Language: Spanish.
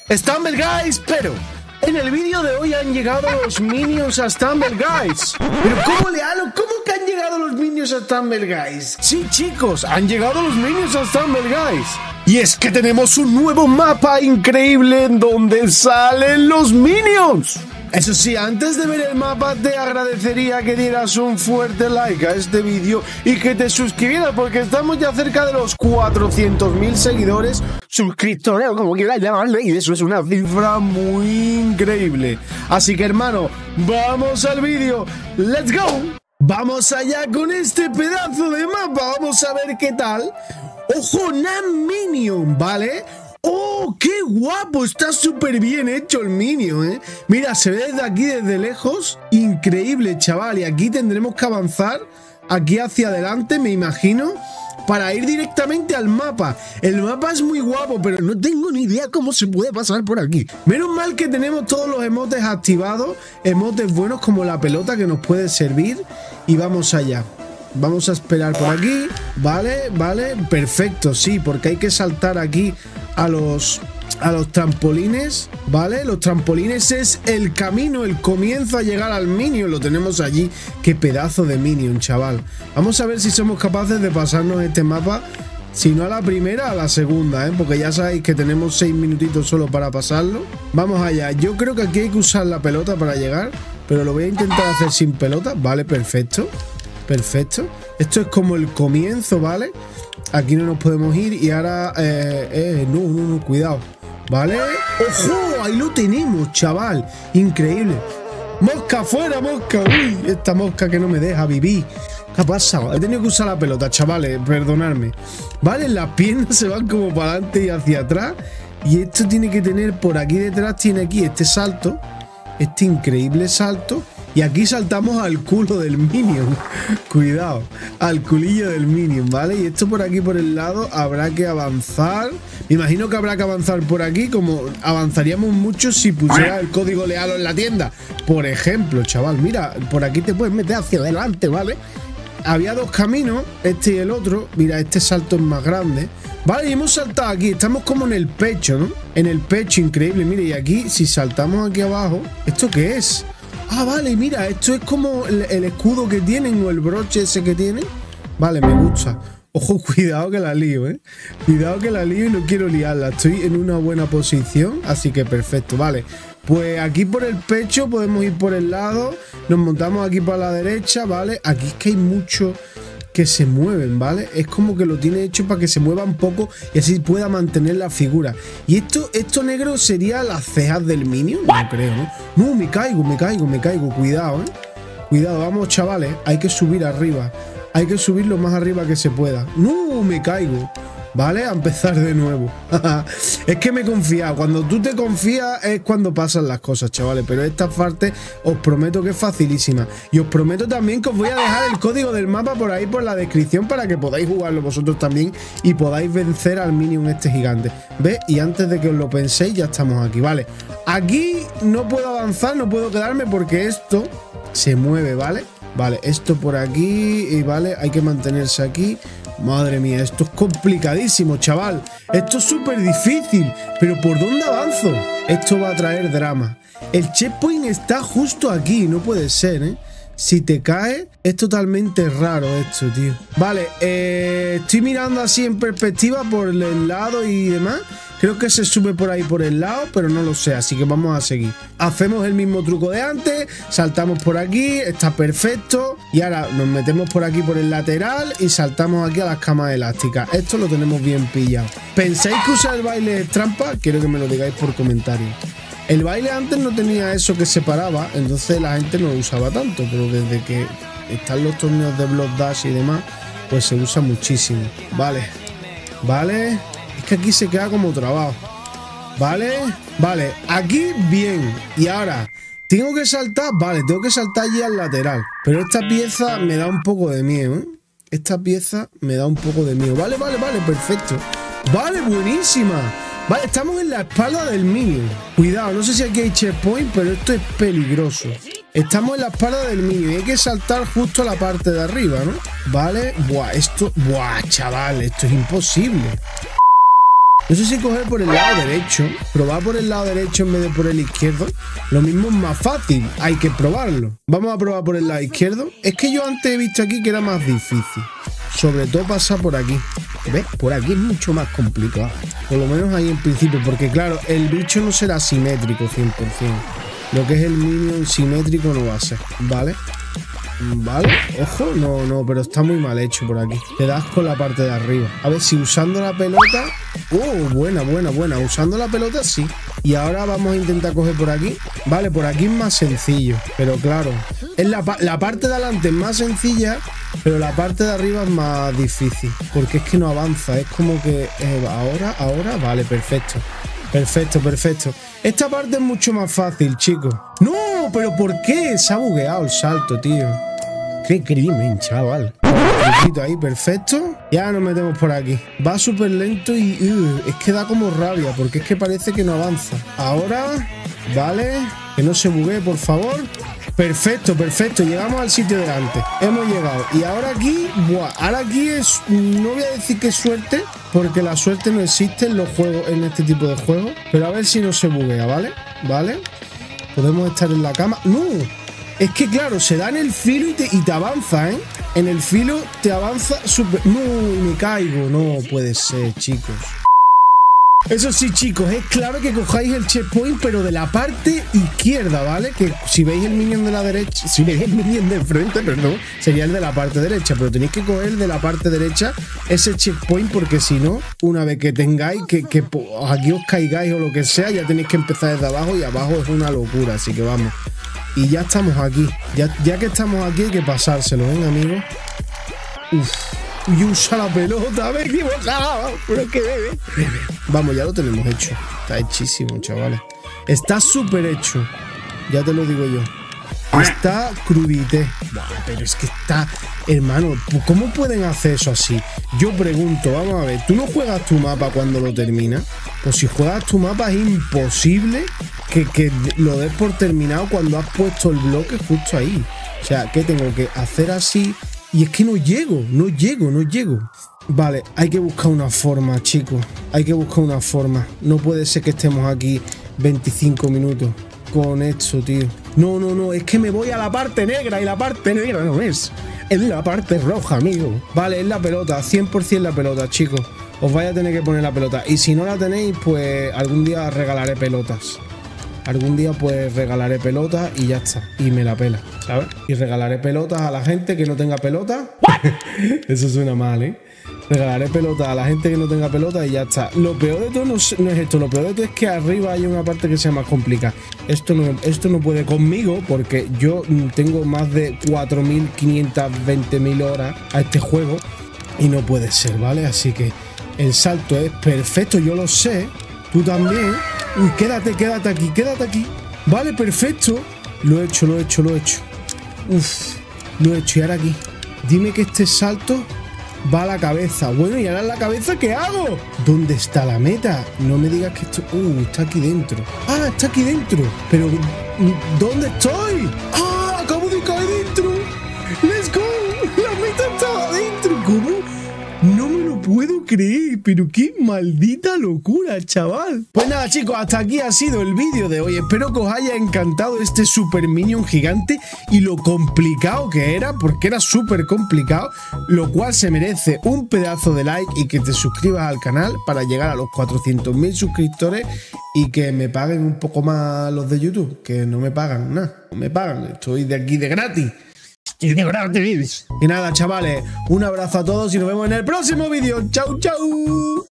Stumble Guys, pero en el vídeo de hoy han llegado los Minions a Stumble Guys. Pero ¿cómo, Lealo? ¿Cómo que han llegado los Minions a Stumble Guys? Sí, chicos, han llegado los Minions a Stumble Guys. Y es que tenemos un nuevo mapa increíble en donde salen los Minions. Eso sí, antes de ver el mapa te agradecería que dieras un fuerte like a este vídeo y que te suscribieras porque estamos ya cerca de los 400.000 seguidores, suscriptores, como quieras llamarle, y eso es una cifra muy increíble. Así que, hermano, vamos al vídeo. ¡Let's go! Vamos allá con este pedazo de mapa. Vamos a ver qué tal. ¡Ojo, Nan Minion! ¿Vale? ¡Oh, qué guapo! Está súper bien hecho el Minion, ¿eh? Mira, se ve desde aquí, desde lejos. Increíble, chaval. Y aquí tendremos que avanzar aquí hacia adelante, me imagino, para ir directamente al mapa. El mapa es muy guapo, pero no tengo ni idea cómo se puede pasar por aquí. Menos mal que tenemos todos los emotes activados. Emotes buenos como la pelota que nos puede servir. Y vamos allá. Vamos a esperar por aquí. Vale, vale, perfecto, sí, porque hay que saltar aquí a los trampolines, ¿vale? Los trampolines es el camino, el comienzo a llegar al Minion. Lo tenemos allí. Qué pedazo de Minion, chaval. Vamos a ver si somos capaces de pasarnos este mapa. Si no a la primera, a la segunda, ¿eh? Porque ya sabéis que tenemos 6 minutitos solo para pasarlo. Vamos allá. Yo creo que aquí hay que usar la pelota para llegar, pero lo voy a intentar hacer sin pelota. Vale, perfecto. Perfecto. Esto es como el comienzo, ¿vale? Aquí no nos podemos ir y ahora... no, cuidado. ¿Vale? ¡Ojo! Ahí lo tenemos, chaval. Increíble. ¡Mosca afuera, mosca! ¡Uy! Esta mosca que no me deja vivir. ¿Qué ha pasado? He tenido que usar la pelota, chavales. Perdonadme. ¿Vale? Las piernas se van como para adelante y hacia atrás. Y esto tiene que tener por aquí detrás, tiene aquí este salto. Este increíble salto. Y aquí saltamos al culo del Minion. Cuidado, al culillo del Minion, ¿vale? Y esto por aquí, por el lado, habrá que avanzar. Me imagino que habrá que avanzar por aquí, como avanzaríamos mucho si pusiera el código Lealo en la tienda. Por ejemplo, chaval, mira, por aquí te puedes meter hacia adelante, ¿vale? Había dos caminos, este y el otro. Mira, este salto es más grande. Vale, y hemos saltado aquí. Estamos como en el pecho, ¿no? En el pecho, increíble. Mire, y aquí, si saltamos aquí abajo, ¿esto qué es? Ah, vale, mira, esto es como el escudo que tienen o el broche ese que tienen. Vale, me gusta. Ojo, cuidado que la lío, ¿eh? Cuidado que la lío y no quiero liarla. Estoy en una buena posición, así que perfecto, vale. Pues aquí por el pecho podemos ir por el lado. Nos montamos aquí para la derecha, ¿vale? Aquí es que hay mucho que se mueven, ¿vale? Es como que lo tiene hecho para que se mueva un poco y así pueda mantener la figura. Y esto negro sería las cejas del Minion, no creo, ¿no? No, me caigo. Cuidado, ¿eh? Cuidado, vamos, chavales. Hay que subir arriba. Hay que subir lo más arriba que se pueda. No, me caigo. ¿Vale? A empezar de nuevo. Es que me he confiado. Cuando tú te confías es cuando pasan las cosas, chavales. Pero esta parte os prometo que es facilísima. Y os prometo también que os voy a dejar el código del mapa por ahí, por la descripción, para que podáis jugarlo vosotros también y podáis vencer al Minion este gigante. ¿Ves? Y antes de que os lo penséis, ya estamos aquí, ¿vale? Aquí no puedo avanzar, no puedo quedarme porque esto se mueve, ¿vale? Vale, esto por aquí y vale, hay que mantenerse aquí. Madre mía, esto es complicadísimo, chaval. Esto es súper difícil. Pero ¿por dónde avanzo? Esto va a traer drama. El checkpoint está justo aquí, no puede ser, ¿eh? Si te cae, es totalmente raro esto, tío. Vale, estoy mirando así en perspectiva por el lado y demás. Creo que se sube por ahí por el lado, pero no lo sé, así que vamos a seguir. Hacemos el mismo truco de antes, saltamos por aquí, está perfecto. Y ahora nos metemos por aquí por el lateral y saltamos aquí a las camas elásticas. Esto lo tenemos bien pillado. ¿Pensáis que usar el baile es trampa? Quiero que me lo digáis por comentarios. El baile antes no tenía eso que separaba, entonces la gente no lo usaba tanto, pero desde que están los torneos de Block Dash y demás, pues se usa muchísimo. Vale, vale. Es que aquí se queda como trabado. Vale, vale, aquí bien. Y ahora, tengo que saltar, vale, tengo que saltar allí al lateral. Pero esta pieza me da un poco de miedo, ¿eh? Esta pieza me da un poco de miedo. Vale, perfecto. Vale, buenísima. Vale, estamos en la espalda del Minion. Cuidado, no sé si aquí hay checkpoint, pero esto es peligroso. Estamos en la espalda del Minion y hay que saltar justo a la parte de arriba, ¿no? Vale, buah, chaval, esto es imposible. No sé si coger por el lado derecho, probar por el lado derecho en vez de por el izquierdo. Lo mismo es más fácil, hay que probarlo. Vamos a probar por el lado izquierdo. Es que yo antes he visto aquí que era más difícil. Sobre todo pasar por aquí. ¿Ves? Por aquí es mucho más complicado. Por lo menos ahí en principio, porque claro, el bicho no será simétrico 100%. Lo que es el minion simétrico no va a ser, ¿vale? Vale, ojo, no, pero está muy mal hecho por aquí. Te das con la parte de arriba. A ver si usando la pelota... buena. Usando la pelota sí. Y ahora vamos a intentar coger por aquí. Vale, por aquí es más sencillo. Pero claro, es la parte de adelante es más sencilla, pero la parte de arriba es más difícil. Porque es que no avanza. Es como que... ahora, vale, perfecto. Perfecto. Esta parte es mucho más fácil, chicos. ¡No! ¿Pero por qué? Se ha bugueado el salto, tío. ¡Qué crimen, chaval! Ahí, perfecto. Ya nos metemos por aquí. Va súper lento y... es que da como rabia, porque es que parece que no avanza. Ahora... Vale. Que no se buguee, por favor. Perfecto. Llegamos al sitio delante. Hemos llegado. Y ahora aquí... Buah. Ahora aquí es... No voy a decir que es suerte, porque la suerte no existe en los juegos, en este tipo de juegos. Pero a ver si no se buguea, ¿vale? Vale. Podemos estar en la cama. ¡No! Es que claro, se da en el filo y te avanza, ¿eh? En el filo te avanza súper... ¡No! Me caigo. No puede ser, chicos. Eso sí, chicos, es clave que cojáis el checkpoint, pero de la parte izquierda, ¿vale? Que si veis el minion de la derecha, si veis el minion de frente, perdón, sería el de la parte derecha, pero tenéis que coger de la parte derecha ese checkpoint, porque si no, una vez que tengáis, que aquí os caigáis o lo que sea, ya tenéis que empezar desde abajo y abajo es una locura, así que vamos. Y ya estamos aquí, ya que estamos aquí hay que pasárselo, ¿eh, amigos? Y usa la pelota, me he equivocado, pero que bebe. Vamos, ya lo tenemos hecho. Está hechísimo, chavales. Está súper hecho. Ya te lo digo yo. Está crudité. Buah, pero es que está... Hermano, ¿cómo pueden hacer eso así? Yo pregunto, vamos a ver. ¿Tú no juegas tu mapa cuando lo terminas? Pues si juegas tu mapa es imposible que lo des por terminado cuando has puesto el bloque justo ahí. O sea, ¿qué tengo que hacer así? Y es que no llego. Vale, hay que buscar una forma, chicos. Hay que buscar una forma. No puede ser que estemos aquí 25 minutos con esto, tío. No, es que me voy a la parte negra y la parte negra no es. Es la parte roja, amigo. Vale, es la pelota, 100% la pelota, chicos. Os vais a tener que poner la pelota. Y si no la tenéis, pues algún día regalaré pelotas. Algún día pues regalaré pelotas y ya está. Y me la pela, ¿sabes? Y regalaré pelotas a la gente que no tenga pelota. Eso suena mal, ¿eh? Regalaré pelotas a la gente que no tenga pelota y ya está. Lo peor de todo no es esto. Lo peor de todo es que arriba hay una parte que sea más complicada. Esto no puede conmigo porque yo tengo más de 4.520.000 horas a este juego. Y no puede ser, ¿vale? Así que el salto es perfecto, yo lo sé. Tú también. Uy, quédate aquí. Vale, perfecto. Lo he hecho. Uf, lo he hecho. Y ahora aquí. Dime que este salto va a la cabeza. Bueno, ¿y ahora en la cabeza qué hago? ¿Dónde está la meta? No me digas que esto... está aquí dentro. Ah, está aquí dentro. Pero, ¿dónde estoy? Ah, acabo de caer dentro. Let's go. La meta estaba dentro. ¿Cómo? No me lo puedo creer, pero qué maldita locura, chaval. Pues nada, chicos, hasta aquí ha sido el vídeo de hoy. Espero que os haya encantado este super minion gigante y lo complicado que era, porque era súper complicado, lo cual se merece un pedazo de like y que te suscribas al canal para llegar a los 400.000 suscriptores y que me paguen un poco más los de YouTube, que no me pagan nada, no me pagan, estoy de aquí de gratis. Y nada, chavales, un abrazo a todos y nos vemos en el próximo vídeo. Chau, chau.